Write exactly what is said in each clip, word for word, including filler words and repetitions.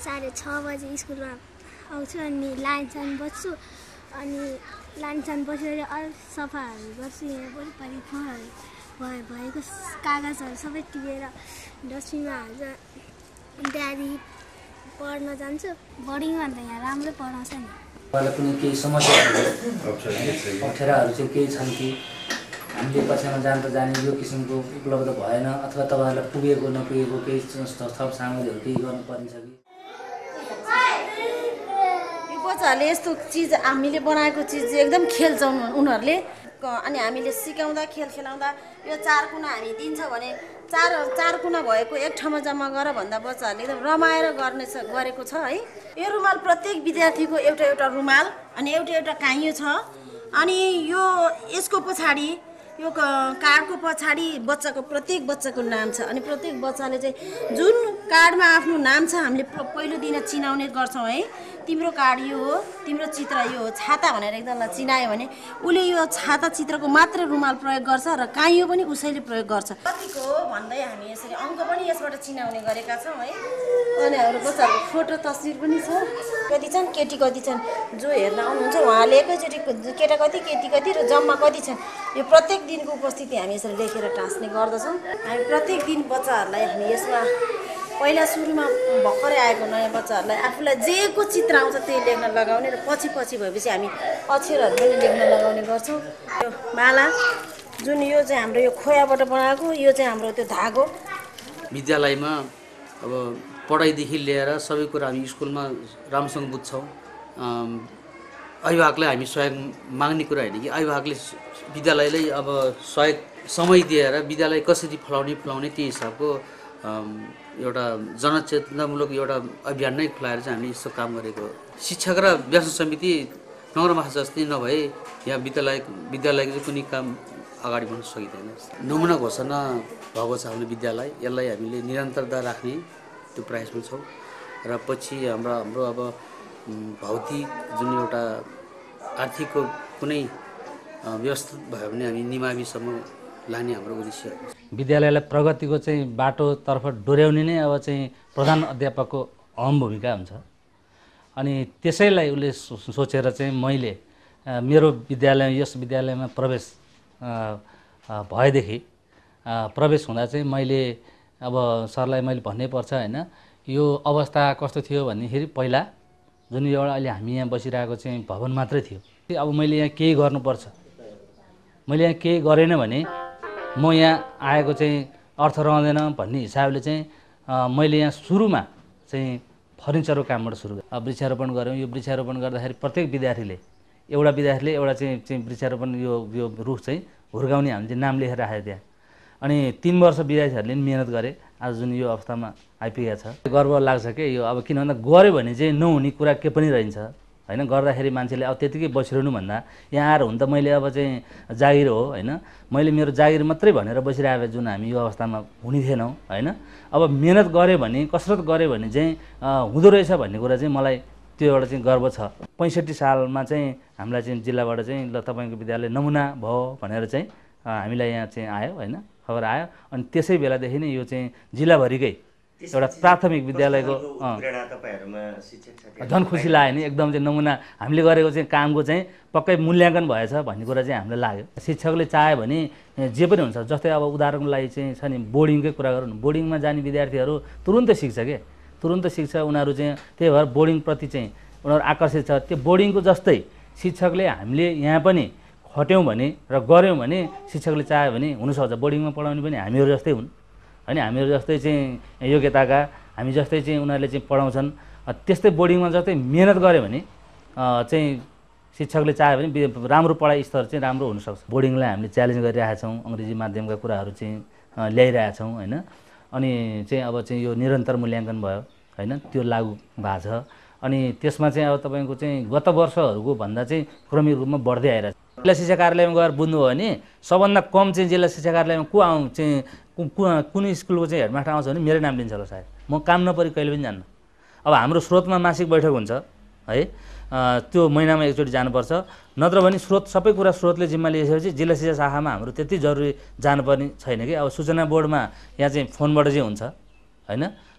साढे छ बजे स्कुलमा आउँछु अनि लाइनसान बस्छु अनि लाइनसान बसेर अरू सफाहरू गर्छु। यहाँ वरिपरि फोहोरहरू भयो भएको कागजहरू सबै टिपेर डस्टबिनमा हाल्छ। त्यहाँदेखि पढ्न जान्छु। बोर्डिङमा त यहाँ राम्रो पढाउँछ नि। मलाई कुनै केही समस्याहरू अप्ठ्याराहरू चाहिँ केही छन् कि हामीले पछिमा जान त जाने यो किसिमको उपलब्ध भएन अथवा तपाईँहरूलाई पुगेको नपुगेको केही थप सामग्रीहरू केही गर्नु परिन्छ कि? यो बच्चाहरूले यस्तो चिज हामीले बनाएको चिज एकदम खेल्छन् उनीहरूले अनि हामीले सिकाउँदा खेल खेलाउँदा यो चार कुना हामी दिन्छ भने चार चार कुना भएको एक ठाउँमा जम्मा गर भन्दा बच्चाहरूले एकदम रमाएर गर्ने गरेको छ है। यो रुमाल प्रत्येक विद्यार्थीको एउटा एउटा रुमाल अनि एउटा एउटा काइयो छ अनि यो यसको पछाडि यो कार्डको पछाडि बच्चाको प्रत्येक बच्चाको नाम छ अनि प्रत्येक बच्चाले चाहिँ जुन कार्डमा आफ्नो नाम छ हामीले पहिलो दिन चिनाउने गर्छौँ है। तिम्रो कार्ड यो हो, तिम्रो चित्र यो हो, छाता भनेर एकदमलाई चिनायो भने उसले यो छाता चित्रको मात्र रुमाल प्रयोग गर्छ र काइयो पनि उसैले प्रयोग गर्छ। कतिको हो भन्दै हामी यसरी अङ्क पनि यसबाट चिनाउने गरेका छौँ है। अनि हाम्रो बच्चाहरूको फोटो तस्बिर पनि छ। कति छन् केटी कति छन् जो हेर्न आउनुहुन्छ उहाँले एकैचोटि केटा कति केटी कति र जम्मा कति छन् यो प्रत्येक दिनको उपस्थिति हामी यसरी लेखेर टाँस्ने गर्दछौँ। हामी प्रत्येक दिन बच्चाहरूलाई हामी यसमा पहिला सुरुमा भर्खरै आएको नयाँ बच्चाहरूलाई आफूलाई जेको चित्र आउँछ त्यही लेख्न लगाउने र पछि पछि भएपछि हामी अक्षरहरू पनि लेख्न लगाउने गर्छौँ। यो माला जुन यो चाहिँ हाम्रो यो खोयाबाट बनाएको यो चाहिँ हाम्रो त्यो धागो। विद्यालयमा अब पढाइदेखि लिएर सबै कुरा हामी स्कुलमा राम्रोसँग बुझ्छौँ। अभिभावकलाई हामी सहयोग माग्ने कुरा होइन कि अभिभावकले विद्यालयलाई अब सहयोग समय दिएर विद्यालय कसरी फलाउने फलाउने त्यो हिसाबको एउटा जनचेतनामूलक एउटा अभियान नै खुलाएर चाहिँ हामीले यस्तो काम गरेको। शिक्षक र व्यसन समिति नगरमाथा जस्तै नभए यहाँ विद्यालय विद्यालयको चाहिँ कुनै काम अगाडि बढ्न सकिँदैन। नमुना घोषणा भएको छ हाम्रो विद्यालय, यसलाई हामीले निरन्तरता राख्ने त्यो प्रयासमा छौँ र पछि हाम्रो हाम्रो अब भौतिक जुन एउटा आर्थिकको कुनै व्यवस्थित भयो भने हामी निमाविसम्म लाने हाम्रो उद्देश्य हो। विद्यालयलाई प्रगतिको चाहिँ बाटोतर्फ डोर्याउने नै अब चाहिँ प्रधान अध्यापकको अहम भूमिका हुन्छ अनि त्यसैलाई उसले सोचेर चाहिँ मैले मेरो विद्यालय यस विद्यालयमा प्रवेश भएदेखि प्रवेश हुँदा चाहिँ मैले अब सरलाई मैले भन्नै पर्छ होइन। यो अवस्था कस्तो थियो भन्दाखेरि पहिला जुन एउटा अहिले हामी यहाँ बसिरहेको चाहिँ भवन मात्रै थियो। अब मैले यहाँ केही गर्नुपर्छ, मैले यहाँ केही गरेन भने म यहाँ आएको चाहिँ अर्थ रहँदैन भन्ने हिसाबले चाहिँ मैले यहाँ सुरुमा चाहिँ फर्निचरको कामबाट सुरु गरेँ। वृक्षारोपण गऱ्यौँ। यो वृक्षारोपण गर्दाखेरि प्रत्येक विद्यार्थीले एउटा विद्यार्थीले एउटा चाहिँ चाहिँ वृक्षारोपण यो यो रुख चाहिँ हुर्काउने हामीले चाहिँ नाम लेखेर राखेको त्यहाँ अनि तीन वर्ष विद्यार्थीहरूले पनि मिहिनेत गरे। आज जुन यो अवस्थामा आइपुगेको छ गर्व लाग्छ कि यो अब किन भन्दा गऱ्यो भने चाहिँ नहुने कुरा के पनि रहन्छ होइन। गर्दाखेरि मान्छेले अब त्यतिकै बसिरहनु भन्दा यहाँ आएर हुन त मैले अब चाहिँ जागिर हो होइन, मैले मेरो जागिर मात्रै भनेर बसिरहेको जुन हामी यो अवस्थामा हुने थिएनौँ होइन। अब मिहिनेत गऱ्यो भने कसरत गऱ्यो भने चाहिँ हुँदो रहेछ भन्ने कुरा चाहिँ मलाई त्यो एउटा चाहिँ गर्व छ। पैँसठी सालमा चाहिँ हामीलाई चाहिँ जिल्लाबाट चाहिँ ल तपाईँको विद्यालय नमुना भयो भनेर चाहिँ हामीलाई यहाँ चाहिँ आयो होइन, खबर आयो अनि त्यसै बेलादेखि नै यो चाहिँ जिल्लाभरिकै एउटा प्राथमिक विद्यालयको झन् खुसी लाग्यो नि। एकदम चाहिँ नमुना हामीले गरेको चाहिँ कामको चाहिँ पक्कै मूल्याङ्कन भएछ भन्ने कुरा चाहिँ हामीलाई लाग्यो। शिक्षकले चाह्यो भने जे पनि हुन्छ। जस्तै अब उदाहरणको लागि चाहिँ छ नि बोर्डिङकै कुरा गरौँ, बोर्डिङमा जाने विद्यार्थीहरू तुरुन्तै सिक्छ के तुरुन्तै सिक्छ उनीहरू चाहिँ। त्यही भएर बोर्डिङप्रति चाहिँ उनीहरू आकर्षित छ। त्यो बोर्डिङको जस्तै शिक्षकले हामीले यहाँ पनि खट्यौँ भने र गऱ्यौँ भने शिक्षकले चाह्यो भने हुनसक्छ बोर्डिङमा पढाउने पनि हामीहरू जस्तै हुन् होइन। हामीहरू जस्तै चाहिँ योग्यताका हामी जस्तै चाहिँ उनीहरूले चाहिँ पढाउँछन्। त्यस्तै बोर्डिङमा जस्तै मिहिनेत गऱ्यो भने चाहिँ शिक्षकले चाह्यो भने राम्रो पढाइ स्तर चाहिँ राम्रो हुनसक्छ। बोर्डिङलाई हामीले च्यालेन्ज गरिरहेका छौँ, अङ्ग्रेजी माध्यमका कुराहरू चाहिँ ल्याइरहेका छौँ होइन। अनि चाहिँ अब चाहिँ यो निरन्तर मूल्याङ्कन भयो होइन, त्यो लागु भएको छ। अनि त्यसमा चाहिँ अब तपाईँको चाहिँ गत वर्षहरूको भन्दा चाहिँ क्रमिक रूपमा बढ्दै आइरहेको छ। जिल्ला शिक्षा कार्यालयमा गएर बुझ्नुभयो भने सबभन्दा कम चाहिँ जिल्ला शिक्षा कार्यालयमा को आउँ चाहिँ कुन स्कुलको चाहिँ हेडमास्टर आउँछ भने मेरै नाम लिन्छ होला सायद। म काम नपरि कहिले पनि जान्न। अब हाम्रो स्रोतमा मासिक बैठक हुन्छ है, त्यो महिनामा एकचोटि जानुपर्छ। नत्र भने स्रोत सबै कुरा स्रोतले जिम्मा लिएपछि जिल्ला शिक्षा शाखामा हाम्रो त्यति जरुरी जानुपर्ने छैन कि। अब सूचना बोर्डमा यहाँ चाहिँ फोनबाट चाहिँ हुन्छ होइन,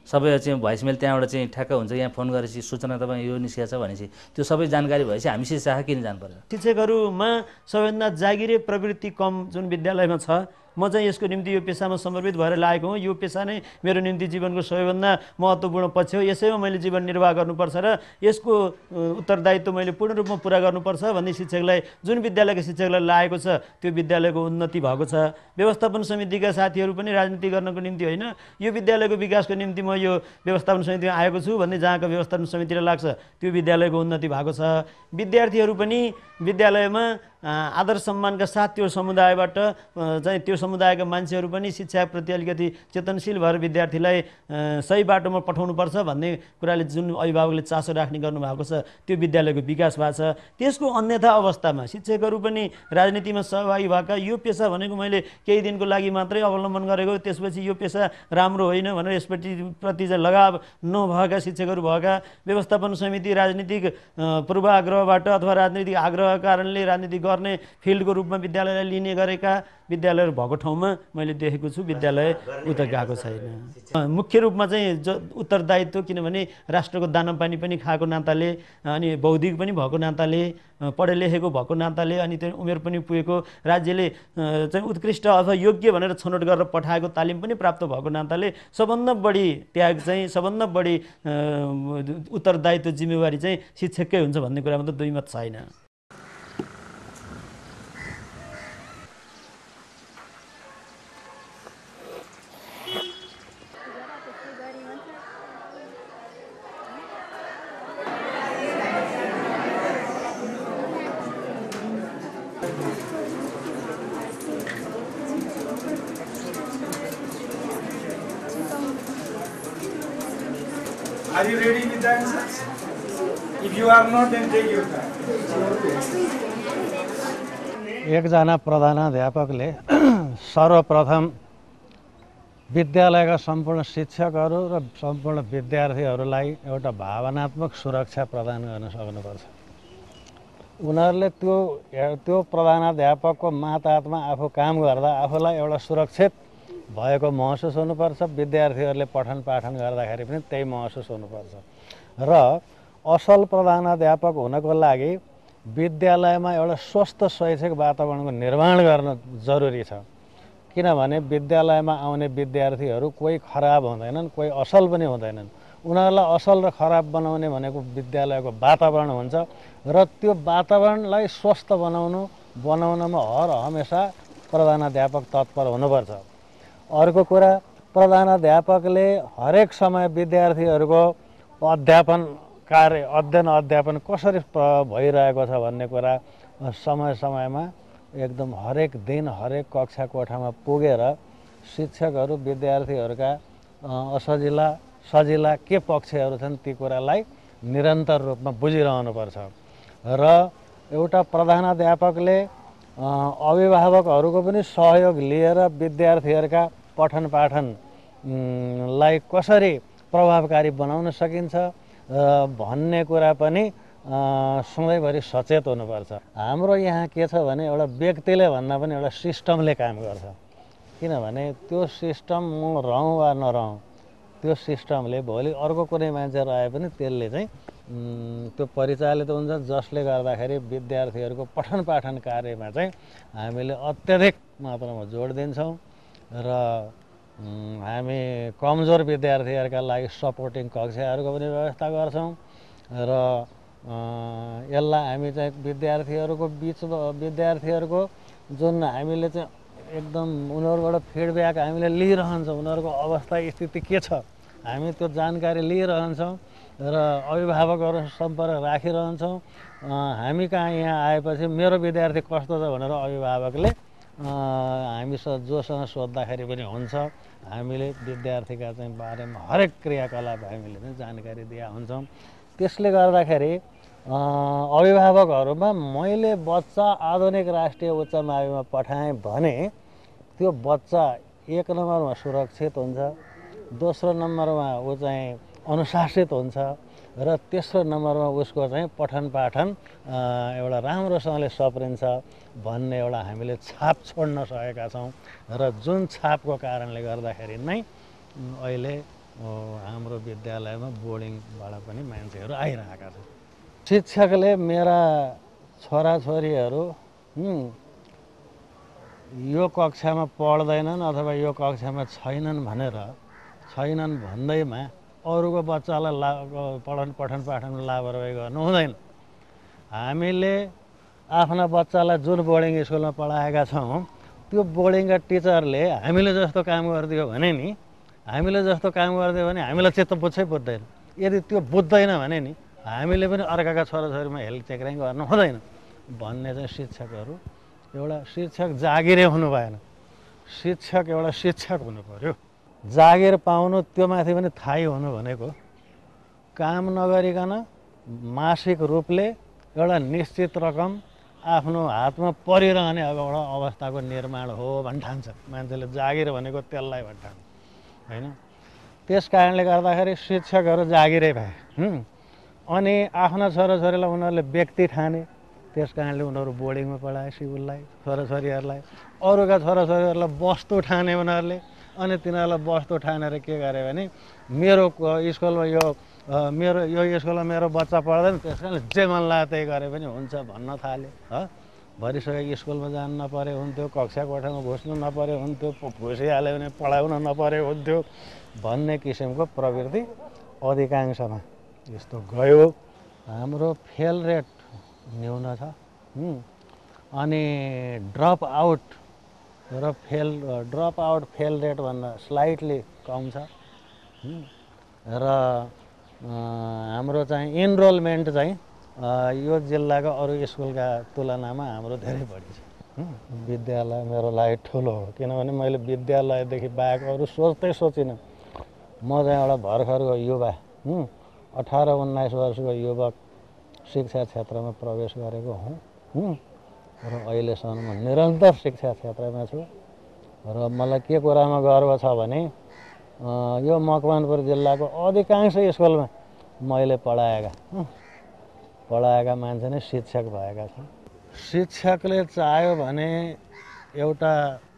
सबै चाहिँ भोइसमेल त्यहाँबाट चाहिँ ठ्याक्क हुन्छ, यहाँ फोन गरेपछि सूचना तपाईँ यो निस्किएको छ भनेपछि त्यो सबै जानकारी भएपछि हामी शिक्षा शाखा किन जानु पर्यो? शिक्षकहरूमा सबैभन्दा जागिरे प्रवृत्ति कम जुन विद्यालयमा छ, म चाहिँ यसको निम्ति यो पेसामा समर्पित भएर लागेको हुँ। यो पेसा नै मेरो निम्ति जीवनको सबैभन्दा महत्त्वपूर्ण पक्ष हो। यसैमा मैले जीवन निर्वाह गर्नुपर्छ र यसको उत्तरदायित्व मैले पूर्ण रूपमा पुरा गर्नुपर्छ भन्ने शिक्षकलाई, जुन विद्यालयको शिक्षकलाई लागेको छ त्यो विद्यालयको उन्नति भएको छ। व्यवस्थापन समितिका साथीहरू पनि राजनीति गर्नको निम्ति होइन, यो विद्यालयको विकासको निम्ति म यो व्यवस्थापन समितिमा आएको छु भन्ने जहाँको व्यवस्थापन समितिलाई लाग्छ त्यो विद्यालयको उन्नति भएको छ। विद्यार्थीहरू पनि विद्यालयमा आदर सम्मानका साथ त्यो समुदायबाट चाहिँ त्यो समुदायका मान्छेहरू पनि शिक्षाप्रति अलिकति चेतनशील भएर विद्यार्थीलाई सही बाटोमा पठाउनुपर्छ भन्ने कुराले जुन अभिभावकले चासो राख्ने गर्नुभएको छ त्यो विद्यालयको विकास भएको छ। त्यसको अन्यथा अवस्थामा शिक्षकहरू पनि राजनीतिमा सहभागी भएका, यो पेसा भनेको मैले केही दिनको लागि मात्रै अवलम्बन गरेको, त्यसपछि यो पेसा राम्रो होइन भनेर यसप्रति प्रति चाहिँ लगाव नभएका शिक्षकहरू भएका, व्यवस्थापन समिति राजनीतिक पूर्वाग्रहबाट अथवा राजनीतिक आग्रहका कारणले राजनीति गर्ने फिल्डको रूपमा विद्यालयलाई लिने गरेका विद्यालयहरू भएको ठाउँमा मैले देखेको छु विद्यालय उता गएको छैन। मुख्य रूपमा चाहिँ जो उत्तरदायित्व, किनभने राष्ट्रको दानापानी पनि खाएको नाताले अनि बौद्धिक पनि भएको नाताले पढे लेखेको भएको नाताले अनि त्यो उमेर पनि पुगेको, राज्यले चाहिँ उत्कृष्ट अथवा योग्य भनेर छनौट गरेर पठाएको तालिम पनि प्राप्त भएको नाताले सबभन्दा बढी त्याग चाहिँ सबभन्दा बढी उत्तरदायित्व जिम्मेवारी चाहिँ शिक्षककै हुन्छ भन्ने कुरामा त दुई मत छैन। Are you ready with the answers? If you are not, then take your time. एकजना प्रधानाध्यापकले सर्वप्रथम विद्यालयका सम्पूर्ण शिक्षकहरू र सम्पूर्ण विद्यार्थीहरूलाई एउटा भावनात्मक सुरक्षा प्रदान गर्न सक्नुपर्छ। उनीहरूले त्यो त्यो प्रधानाध्यापकको माताहतमा आफू काम गर्दा आफूलाई एउटा सुरक्षित भएको महसुस हुनुपर्छ। विद्यार्थीहरूले पठन पाठन गर्दाखेरि पनि त्यही महसुस हुनुपर्छ र असल प्रधानाध्यापक हुनको लागि विद्यालयमा एउटा स्वस्थ शैक्षिक वातावरणको निर्माण गर्न जरुरी छ। किनभने विद्यालयमा आउने विद्यार्थीहरू कोही खराब हुँदैनन्, कोही असल पनि हुँदैनन्। उनीहरूलाई असल र खराब बनाउने भनेको विद्यालयको वातावरण हुन्छ र त्यो वातावरणलाई स्वस्थ बनाउनु बनाउनमा हर हमेसा प्रधानाध्यापक तत्पर हुनुपर्छ। अर्को कुरा, प्रधानाध्यापकले हरेक समय विद्यार्थीहरूको अध्यापन कार्य अध्ययन अध्यापन कसरी भइरहेको छ भन्ने कुरा समय समयमा एकदम हरेक दिन हरेक कक्षा कोठामा पुगेर शिक्षकहरू विद्यार्थीहरूका असजिला सजिला के पक्षहरू छन् ती कुरालाई निरन्तर रूपमा बुझिरहनुपर्छ र एउटा प्रधानाध्यापकले अभिभावकहरूको पनि सहयोग लिएर विद्यार्थीहरूका पठन पाठनलाई कसरी प्रभावकारी बनाउन सकिन्छ भन्ने कुरा पनि सधैँभरि सचेत हुनुपर्छ। हाम्रो यहाँ के छ भने एउटा व्यक्तिले भन्दा पनि एउटा सिस्टमले काम गर्छ। किनभने त्यो सिस्टम म रहँ वा नरहँ त्यो सिस्टमले भोलि अर्को कुनै मान्छे रहे पनि त्यसले चाहिँ त्यो परिचालित हुन्छ, जसले गर्दाखेरि विद्यार्थीहरूको पठन पाठन कार्यमा चाहिँ हामीले अत्याधिक मात्रामा जोड दिन्छौँ र हामी कमजोर विद्यार्थीहरूका लागि सपोर्टिङ कक्षाहरूको पनि व्यवस्था गर्छौँ र यसलाई हामी चाहिँ विद्यार्थीहरूको बिच विद्यार्थीहरूको जुन हामीले चाहिँ एकदम उनीहरूबाट फिडब्याक हामीले लिइरहन्छौँ, उनीहरूको अवस्था स्थिति के छ हामी त्यो जानकारी लिइरहन्छौँ र अभिभावकहरू सम्पर्क राखिरहन्छौँ। हामी कहाँ यहाँ आएपछि मेरो विद्यार्थी कस्तो छ भनेर अभिभावकले हामीसँग जोसँग सोद्धाखेरि पनि हुन्छ। हामीले विद्यार्थीका चाहिँ बारेमा हरेक क्रियाकलाप हामीले चाहिँ जानकारी दिएका हुन्छौँ। त्यसले गर्दाखेरि अभिभावकहरूमा मैले बच्चा आधुनिक राष्ट्रिय उच्च माविमा पठाएँ भने त्यो बच्चा एक नम्बरमा सुरक्षित हुन्छ, दोस्रो नम्बरमा ऊ चाहिँ अनुशासित हुन्छ र तेस्रो नम्बरमा उसको चाहिँ पठन पाठन एउटा राम्रोसँगले सप्रिन्छ भन्ने एउटा हामीले छाप छोड्न सकेका छौँ र जुन छापको कारणले गर्दाखेरि नै अहिले हाम्रो विद्यालयमा बोर्डिङबाट पनि मान्छेहरू आइरहेका छन्। शिक्षकले मेरा छोराछोरीहरू यो कक्षामा पढ्दैनन् अथवा यो कक्षामा छैनन् भनेर छैनन् भन्दैमा अरूको बच्चालाई ला पठन पठन पाठनमा लापरवाही गर्नु हुँदैन। हामीले आफ्ना बच्चालाई जुन बोर्डिङ स्कुलमा पढाएका छौँ त्यो बोर्डिङका टिचरले हामीले जस्तो काम गरिदियो भने नि हामीले जस्तो काम गरिदियो भने हामीलाई चित्त बुझ्छै बुझ्दैन। यदि त्यो बुझ्दैन भने नि हामीले पनि अर्काका छोराछोरीमा हेल चेक्राइ गर्नु हुँदैन भन्ने चाहिँ शिक्षकहरू एउटा शिक्षक जागिरै हुनु भएन, शिक्षक एउटा शिक्षक हुनु पर्यो। जागिर पाउनु त्यो माथि पनि थाहै हुनु भनेको काम नगरिकन मासिक रूपले एउटा निश्चित रकम आफ्नो हातमा परिरहने अब एउटा अवस्थाको निर्माण हो भन् ठान्छ मान्छेले। जागिर भनेको त्यसलाई भन् ठान्छ होइन। त्यस कारणले गर्दाखेरि शिक्षकहरू जागिरै भए अनि आफ्ना छोराछोरीलाई उनीहरूले व्यक्ति ठाने। त्यस कारणले उनीहरू बोर्डिङमा पढाए सिविललाई छोराछोरीहरूलाई। अरूका छोराछोरीहरूलाई वस्तु ठाने उनीहरूले अनि तिनीहरूलाई वस्तु ठानेर के गरे भने मेरो स्कुलमा यो मेरो यो स्कुलमा मेरो बच्चा पढ्दैन त्यस कारणले जे मन लाग्यो त्यही गरे पनि हुन्छ भन्न थाले। ह भरिसकेको स्कुलमा जानु नपरे हुन्थ्यो, कक्षा कोठामा घुस्नु नपरे हुन्थ्यो, घुसिहाल्यो भने पढाउन नपरे हुन्थ्यो भन्ने किसिमको प्रवृत्ति अधिकांशमा यस्तो गयो। हाम्रो फेल रेट न्यून छ अनि ड्रप आउट र fail drop out fail rate भन्दा स्लाइटली कम छ र हाम्रो चाहिँ इनरोलमेन्ट चाहिँ यो जिल्लाको अरू स्कुलका तुलनामा हाम्रो धेरै बढी छ। विद्यालय मेरो लागि ठुलो हो किनभने मैले विद्यालयदेखि बाहेक अरू सोच्दै सोचिनँ। म चाहिँ एउटा भर्खरको युवा अठार उन्नाइस वर्षको युवक शिक्षा क्षेत्रमा प्रवेश गरेको हुँ र अहिलेसम्म निरन्तर शिक्षा क्षेत्रमा छु र मलाई के कुरामा गर्व छ भने यो मकवानपुर जिल्लाको अधिकांश स्कुलमा मैले पढाएका पढाएका मान्छे नै शिक्षक भएका छन्। शिक्षकले चाह्यो भने एउटा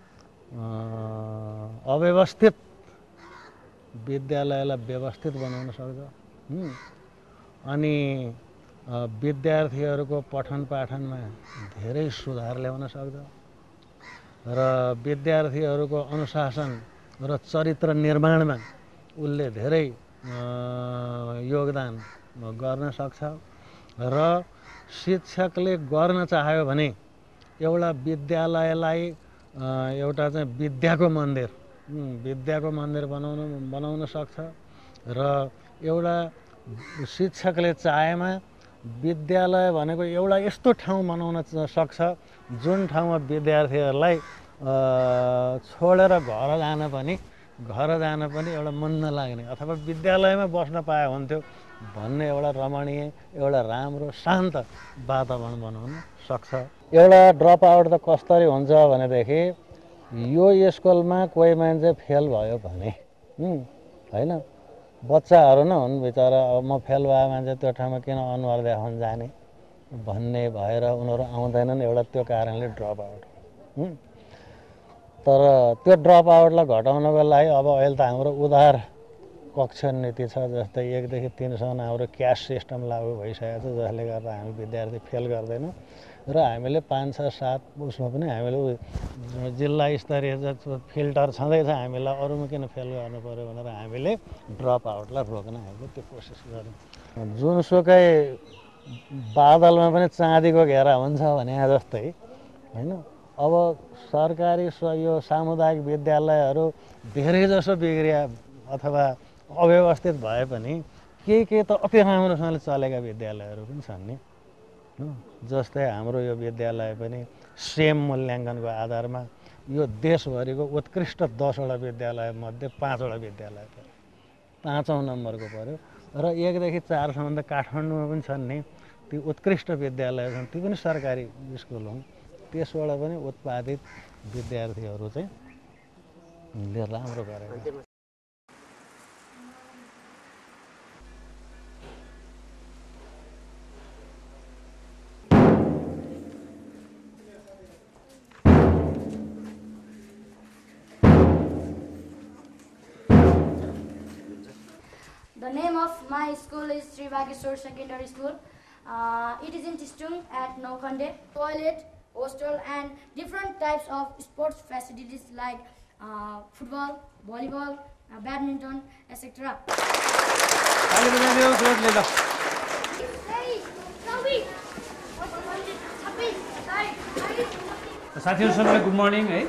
अव्यवस्थित विद्यालयलाई व्यवस्थित बनाउन सक्छ अनि विद्यार्थीहरूको पठन पाठनमा धेरै सुधार ल्याउन सक्छ र विद्यार्थीहरूको अनुशासन र चरित्र निर्माणमा उसले धेरै योगदान गर्न सक्छ र शिक्षकले गर्न चाह्यो भने एउटा विद्यालयलाई एउटा चाहिँ विद्याको मन्दिर विद्याको मन्दिर बनाउन बनाउन सक्छ र एउटा शिक्षकले चाहेमा विद्यालय भनेको एउटा यस्तो ठाउँ बनाउन सक्छ जुन ठाउँमा विद्यार्थीहरूलाई छोडेर घर जान पनि घर जान पनि एउटा मन नलाग्ने अथवा विद्यालयमा बस्न पाए हुन्थ्यो भन्ने एउटा रमणीय एउटा राम्रो शान्त वातावरण बनाउन सक्छ। एउटा ड्रप आउट त कसरी हुन्छ भनेदेखि यो स्कुलमा कोही मान्छे फेल भयो भने होइन बच्चाहरू न हुन् बिचरा अब म फेल भयो मान्छे त्यो ठाउँमा किन अनुहार देखाउन जाने भन्ने भएर उनीहरू आउँदैनन् एउटा त्यो कारणले ड्रप आउट। तर त्यो ड्रप आउटलाई घटाउनको लागि अब अहिले त हाम्रो उदार कक्षा नीति छ जस्तै एकदेखि तिनसम्म हाम्रो क्यास सिस्टम लागू भइसकेको छ जसले गर्दा हामी विद्यार्थी फेल गर्दैनौँ र हामीले पाँच छ सात उसमा पनि हामीले जिल्ला स्तरीय फिल्टर छँदैछ हामीलाई अरूमा किन फेल गर्नु पऱ्यो भनेर हामीले ड्रप आउटलाई रोक्न हामीले त्यो कोसिस गऱ्यौँ। जुनसुकै बादलमा पनि चाँदीको घेरा हुन्छ भने जस्तै होइन अब सरकारी यो सामुदायिक विद्यालयहरू धेरै जसो बिग्रिया अथवा अव्यवस्थित भए पनि केही केही त अति राम्रोसँगले चलेका विद्यालयहरू पनि छन् नि। जस्तै हाम्रो यो विद्यालय पनि सेम मूल्याङ्कनको आधारमा यो देशभरिको उत्कृष्ट दसवटा विद्यालय मध्ये पाँचवटा विद्यालय पऱ्यो पाँचौँ नम्बरको पऱ्यो र एकदेखि चारसम्म त काठमाडौँमा पनि छन् नि ती उत्कृष्ट विद्यालय छन् ती पनि सरकारी स्कुल हुन्। त्यसबाट पनि उत्पादित विद्यार्थीहरू चाहिँ राम्रो गरेका The name of my school is Sri Bageshwar Secondary School. Uh, it is in Tistung at Naukhande. Toilet, hostel and different types of sports facilities like uh, football, volleyball, uh, badminton, et cetera. साथीहरु सबैलाई good morning है।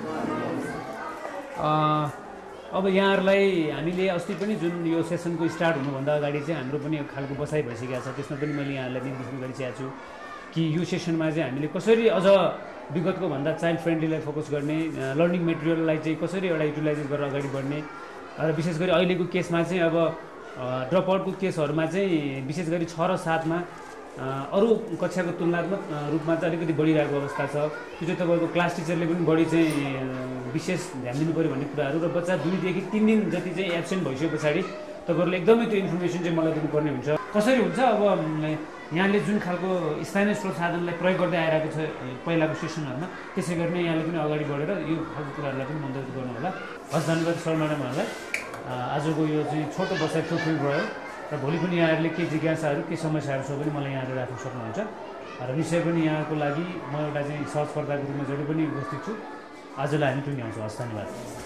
अब यहाँहरूलाई हामीले अस्ति पनि जुन यो सेसनको स्टार्ट हुनुभन्दा अगाडि चाहिँ हाम्रो पनि खालको बसाइ भइसकेको छ, त्यसमा पनि मैले यहाँहरूलाई निर्देशन गरिसकेको छु कि यो सेसनमा चाहिँ हामीले कसरी अझ विगतको भन्दा चाइल्ड फ्रेन्डलीलाई फोकस गर्ने, लर्निङ मेटेरियललाई चाहिँ कसरी एउटा युटिलाइज गरेर अगाडि बढ्ने र विशेष गरी अहिलेको केसमा चाहिँ अब ड्रप आउटको केसहरूमा चाहिँ विशेष गरी छ र सातमा अरू कक्षाको तुलनात्मक रूपमा चाहिँ अलिकति बढिरहेको अवस्था छ। त्यो चाहिँ तपाईँको क्लास टिचरले पनि बढी चाहिँ विशेष ध्यान दिनु पऱ्यो भन्ने कुराहरू र बच्चा दुईदेखि तिन दिन जति चाहिँ एब्सेन्ट भइसके पछाडि तपाईँहरूले एकदमै त्यो इन्फर्मेसन चाहिँ मलाई दिनुपर्ने हुन्छ। कसरी हुन्छ अब यहाँले जुन खालको स्थानीय स्रोत साधनलाई प्रयोग गर्दै आइरहेको छ पहिलाको सेसनहरूमा, त्यसै गरी नै यहाँले पनि अगाडि बढेर यो खालको कुराहरूलाई पनि मन्तव्य गर्नु होला। हस्, धन्यवाद सर म्याडमहरूलाई। आजको यो चाहिँ छोटो बसाइ फुलफिल भयो र भोलि पनि यहाँहरूले के जिज्ञासाहरू के समस्याहरू छ भने मलाई यहाँले राख्न सक्नुहुन्छ र निश्चय पनि यहाँको लागि म एउटा चाहिँ सहजकर्ताको रूपमा जहिले पनि उपस्थित छु। आजलाई हामी टुङ्ग्याउँछौँ। हस्, धन्यवाद।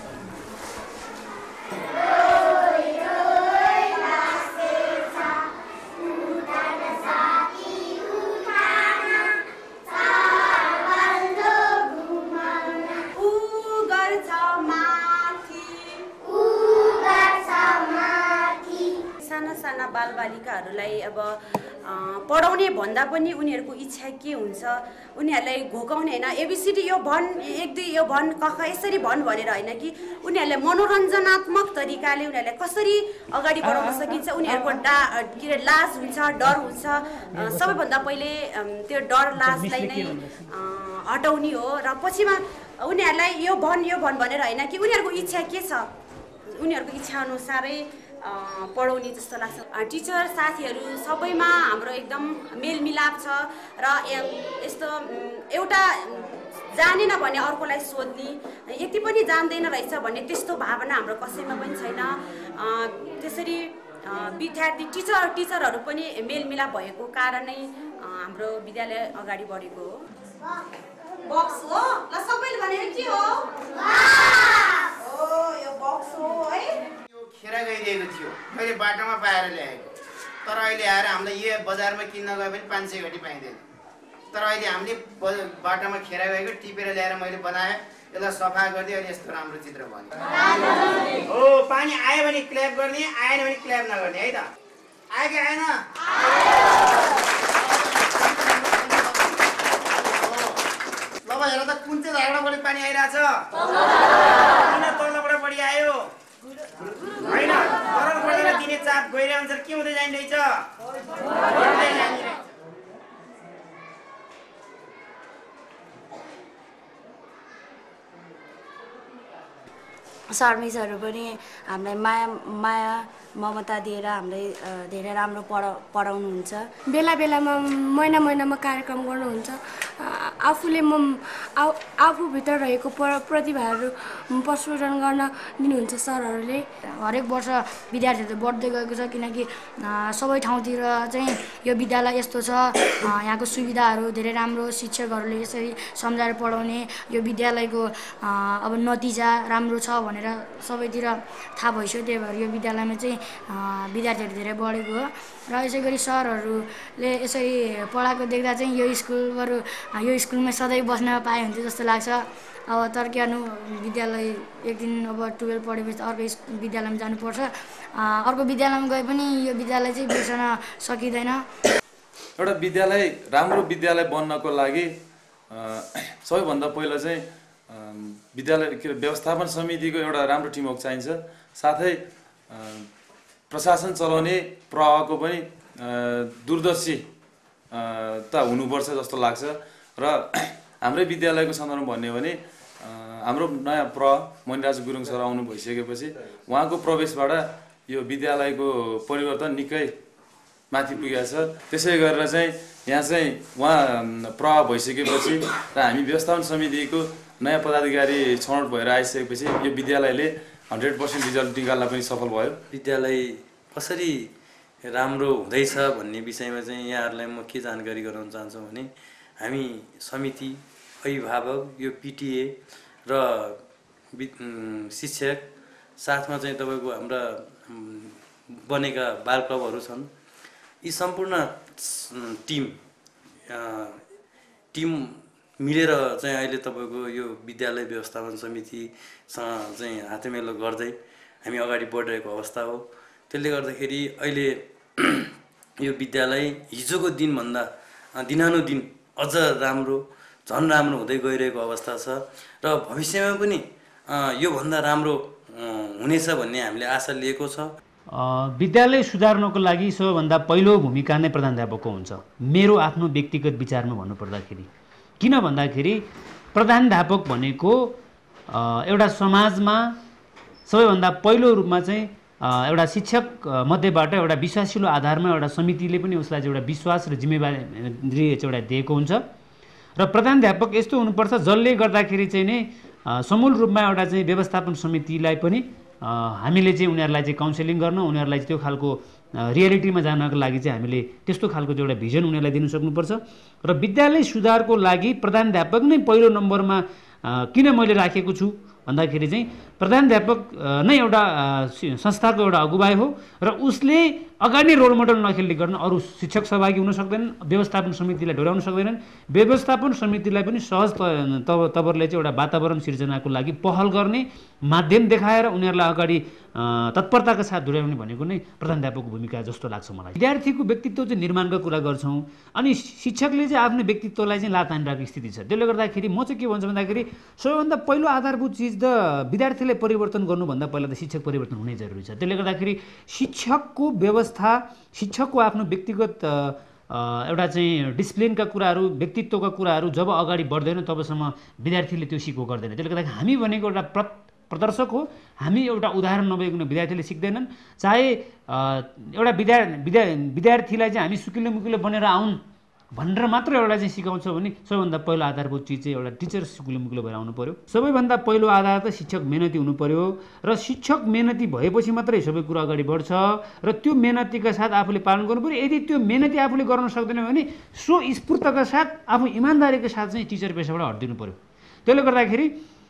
साना बालबालिकाहरूलाई अब पढाउने भन्दा पनि उनीहरूको इच्छा के हुन्छ, उनीहरूलाई घोकाउने होइन, एबिसिडी यो भन्, एक दुई यो भन्, कख यसरी भन् भनेर होइन कि उनीहरूलाई मनोरञ्जनात्मक तरिकाले उनीहरूलाई कसरी अगाडि बढाउन सकिन्छ। उनीहरूको डा के अरे लाज हुन्छ, डर हुन्छ। सबैभन्दा पहिले त्यो डर लाजलाई नै हटाउने हो र पछिमा उनीहरूलाई यो भन् यो भन् भनेर होइन कि उनीहरूको इच्छा के छ, उनीहरूको इच्छा अनुसारै पढाउने जस्तो लाग्छ। टिचर साथीहरू सबैमा हाम्रो एकदम मेलमिलाप छ र यस्तो एउटा जानेन भने अर्कोलाई सोध्ने, यति पनि जान्दैन रहेछ भन्ने त्यस्तो भावना हाम्रो कसैमा पनि छैन। त्यसरी विद्यार्थी टिचर टिचरहरू पनि मेलमिलाप भएको कारणै हाम्रो विद्यालय अगाडि बढेको हो। बक्स हो ल, सबैले भनेर के हो? हो यो बक्स हो है। खेरा गइरहेको थियो, मैले बाटोमा पाएर ल्याएको, तर अहिले आएर हामीलाई यो बजारमा किन्न गए पनि पाँच सय घटी पाइँदैन। तर अहिले हामीले बाटोमा खेरा गएको टिपेर ल्याएर मैले बनाएँ, यसलाई सफा गरिदिएँ, अहिले यस्तो राम्रो चित्र बन्यो। हो, पानी आयो भने क्ल्याप गर्ने, आएन भने क्ल्याप नगर्ने है त। आयो कि आएन? ल अब हेर त कुन चाहिँ धाराबाट पानी आइरहेछ? किन तलबाट बढी आयो? होइन, तरल बढेर दिने चाप गइरहन्छ अनुसार के हुँदै जाँदैछ? बढ्दै जाने। सर मिसहरू पनि हामीलाई माया माया ममता दिएर हामीलाई धेरै राम्रो पढा पढाउनुहुन्छ। बेला बेलामा महिना महिनामा कार्यक्रम गर्नुहुन्छ। आफूले म आफूभित्र रहेको प्रतिभाहरू प्रस्फुटन गर्न दिनुहुन्छ सरहरूले। हरेक वर्ष विद्यार्थीहरू बढ्दै गएको छ, किनकि सबै ठाउँतिर चाहिँ यो विद्यालय यस्तो छ, यहाँको सुविधाहरू धेरै राम्रो, शिक्षकहरूले यसरी सम्झाएर पढाउने, यो विद्यालयको अब नतिजा राम्रो छ भनेर सबैतिर थाहा भइसक्यो। त्यही भएर यो विद्यालयमा चाहिँ विद्यार्थीहरू धेरै बढेको हो र यसै गरी सरहरूले यसरी पढाएको देख्दा चाहिँ यो स्कुल बरु यो स्कुलमा सधैँ बस्न पाए हुन्थ्यो जस्तो लाग्छ। अब तर के गर्नु, विद्यालय एक दिन अब टुवेल्भ पढेपछि अर्को विद्यालयमा जानुपर्छ। अर्को विद्यालयमा गए पनि यो विद्यालय चाहिँ बिर्सन सकिँदैन। एउटा विद्यालय राम्रो विद्यालय बन्नको लागि सबैभन्दा पहिला चाहिँ विद्यालय के व्यवस्थापन समितिको एउटा राम्रो टिमवर्क चाहिन्छ। साथै प्रशासन चलाउने प्रवाहको पनि दूरदर्शी ता हुनुपर्छ जस्तो लाग्छ। र हाम्रै विद्यालयको सन्दर्भमा भन्ने हो भने हाम्रो नयाँ प्र मणिराज गुरुङ सर आउनु भइसकेपछि उहाँको प्रवेशबाट यो विद्यालयको परिवर्तन निकै माथि पुगेको छ। त्यसै गरेर चाहिँ यहाँ चाहिँ उहाँ प्र भइसकेपछि र हामी व्यवस्थापन समितिको नयाँ पदाधिकारी छनौट भएर आइसकेपछि यो विद्यालयले हन्ड्रेड पर्सेन्ट रिजल्ट निकाल्न पनि सफल भयो। विद्यालयको कसरी राम्रो हुँदैछ भन्ने विषयमा चाहिँ यहाँहरूलाई म के जानकारी गराउन चाहन्छु भने हामी समिति, अभिभावक, यो पिटिए र शिक्षक, साथमा चाहिँ तपाईँको हाम्रा बनेका बाल क्लबहरू छन्, यी सम्पूर्ण टिम टिम मिलेर चाहिँ अहिले तपाईँको यो विद्यालय व्यवस्थापन समितिसँग चाहिँ हातेमेलो गर्दै हामी अगाडि बढिरहेको अवस्था हो। त्यसले गर्दाखेरि अहिले यो विद्यालय हिजोको दिनभन्दा दिनानुदिन अझ राम्रो, झन् राम्रो हुँदै गइरहेको अवस्था छ र भविष्यमा पनि योभन्दा राम्रो हुनेछ भन्ने हामीले आशा लिएको छ। विद्यालय सुधार्नको लागि सबैभन्दा पहिलो भूमिका नै प्रधानाध्यापकको हुन्छ, मेरो आफ्नो व्यक्तिगत विचारमा भन्नुपर्दाखेरि। किन भन्दाखेरि प्रधानाध्यापक भनेको एउटा समाजमा सबैभन्दा पहिलो रूपमा चाहिँ एउटा शिक्षक मध्येबाट एउटा विश्वासिलो आधारमा एउटा समितिले पनि उसलाई चाहिँ एउटा विश्वास र जिम्मेवारी चाहिँ एउटा दिएको हुन्छ र प्रधानाध्यापक यस्तो हुनुपर्छ जसले गर्दाखेरि चाहिँ नै समूल रूपमा एउटा चाहिँ व्यवस्थापन समितिलाई पनि हामीले चाहिँ उनीहरूलाई चाहिँ काउन्सिलिङ गर्न, उनीहरूलाई त्यो खालको रियालिटीमा जानको लागि चाहिँ हामीले त्यस्तो खालको चाहिँ एउटा भिजन उनीहरूलाई दिन सक्नुपर्छ र विद्यालय सुधारको लागि प्रधानाध्यापक नै पहिलो नम्बरमा किन मैले राखेको छु भन्दाखेरि चाहिँ प्रधानाध्यापक नै एउटा संस्थाको एउटा अगुवाई हो र उसले अगाडि रोल मोडल नखेल्ने गर्न अरू शिक्षक सहभागी हुन सक्दैनन्, व्यवस्थापन समितिलाई डोराउन सक्दैनन्। व्यवस्थापन समितिलाई पनि सहज तब तवरले चाहिँ एउटा वातावरण सिर्जनाको लागि पहल गर्ने माध्यम देखाएर उनीहरूलाई अगाडि तत्परताका साथ डोराउने भनेको नै प्रधानाध्यापकको भूमिका जस्तो लाग्छ मलाई। विद्यार्थीको व्यक्तित्व चाहिँ निर्माणको कुरा गर्छौँ अनि शिक्षकले चाहिँ आफ्नो व्यक्तित्वलाई चाहिँ लात हानिरहेको स्थिति छ। त्यसले गर्दाखेरि म चाहिँ के भन्छु भन्दाखेरि सबैभन्दा पहिलो आधारभूत चिज त विद्यार्थीलाई परिवर्तन गर्नुभन्दा पहिला त शिक्षक परिवर्तन हुनै जरुरी छ। त्यसले गर्दाखेरि शिक्षकको व्यवस्था, शिक्षकको आफ्नो व्यक्तिगत एउटा चाहिँ डिसिप्लिनका कुराहरू, व्यक्तित्वका कुराहरू जब अगाडि बढ्दैन तबसम्म विद्यार्थीले त्यो सिको गर्दैन। त्यसले गर्दाखेरि हामी भनेको एउटा प्र प्रदर्शक हो, हामी एउटा उदाहरण नभइकन विद्यार्थीले सिक्दैनन्। चाहे एउटा विद्या विद्या विद्यार्थीलाई चाहिँ हामी सुकिलो मुकिलो बनेर आउन् भनेर मात्र एउटा चाहिँ सिकाउँछ भने सबैभन्दा पहिलो आधारभूत चिज चाहिँ एउटा टिचर सुकिलो मुकिलो भएर आउनु पर्यो। सबैभन्दा पहिलो आधार त शिक्षक मेहनती हुनु पर्यो र शिक्षक मेहनती भएपछि मात्रै सबै कुरा अगाडि बढ्छ र त्यो मेहनतीका साथ आफूले पालन गर्नु पर्यो। यदि त्यो मेहनती आफूले गर्न सक्दैन भने सो स्फूर्तका साथ आफू इमान्दारीका साथ चाहिँ टिचर पेसाबाट हटिदिनु पर्यो। त्यसले गर्दाखेरि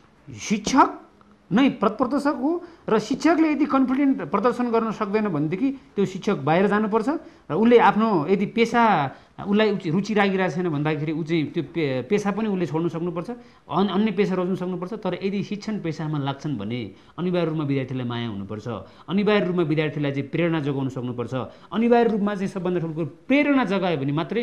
शिक्षक नै प्रदर्शक हो र शिक्षकले यदि कन्फिडेन्ट प्रदर्शन गर्न सक्दैन भनेदेखि त्यो शिक्षक बाहिर जानुपर्छ र उसले आफ्नो यदि पेसा उसलाई रुचि लागिरहेको छैन भन्दाखेरि ऊ चाहिँ त्यो पे पेसा पनि उसले छोड्नु सक्नुपर्छ, अन अन्य पेसा रोज्नु सक्नुपर्छ। तर यदि शिक्षण पेसामा लाग्छन् भने अनिवार्य रूपमा विद्यार्थीलाई माया हुनुपर्छ, अनिवार्य रूपमा विद्यार्थीलाई चाहिँ प्रेरणा जोगाउन सक्नुपर्छ। अनिवार्य रूपमा चाहिँ सबभन्दा ठुलो प्रेरणा जगायो भने मात्रै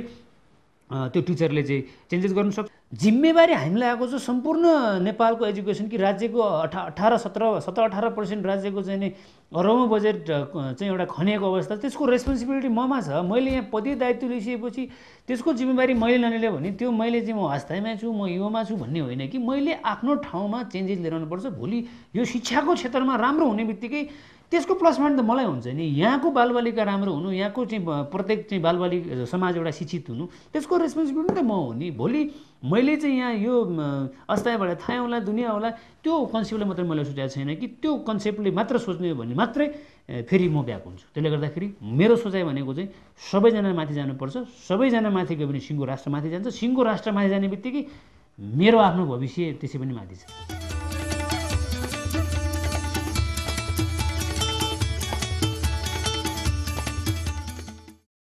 त्यो टिचरले चाहिँ चेन्जेस गर्नु सक्छ। जिम्मेवारी हामीलाई आएको छ सम्पूर्ण नेपालको एजुकेसन कि राज्यको अठा अठार सत्र सत्र अठार पर्सेन्ट राज्यको चाहिँ नि अरबौँ बजेट चाहिँ एउटा खनिएको अवस्था, त्यसको रेस्पोन्सिबिलिटी ममा छ। मैले यहाँ पदीय दायित्व लिइसकेपछि त्यसको जिम्मेवारी मैले नलिएँ भने त्यो मैले चाहिँ म अस्थायीमा छु, म युवामा छु भन्ने होइन कि मैले आफ्नो ठाउँमा चेन्जेस लिएर आउनुपर्छ। भोलि यो शिक्षाको क्षेत्रमा राम्रो हुने बित्तिकै त्यसको प्लस पोइन्ट त मलाई हुन्छ नि। यहाँको बालबालिका राम्रो हुनु, यहाँको चाहिँ प्रत्येक चाहिँ बालबालिका समाज एउटा शिक्षित हुनु, त्यसको रेस्पोन्सिबिलिटी त म हो नि। भोलि मैले चाहिँ यहाँ यो अस्थायीबाट थाहा होला दुनियाँ होला त्यो कन्सेप्टले मात्रै मैले सोचेको छैन कि त्यो कन्सेप्टले मात्र सोच्ने हो भने मात्रै फेरि म ब्याक हुन्छु। त्यसले गर्दाखेरि मेरो सोचाइ भनेको चाहिँ सबैजना माथि जानुपर्छ। सबैजना माथि गयो भने सिङ्गो राष्ट्र माथि जान्छ, सिङ्गो राष्ट्र माथि जाने बित्तिकै मेरो आफ्नो भविष्य त्यसै पनि माथि छ।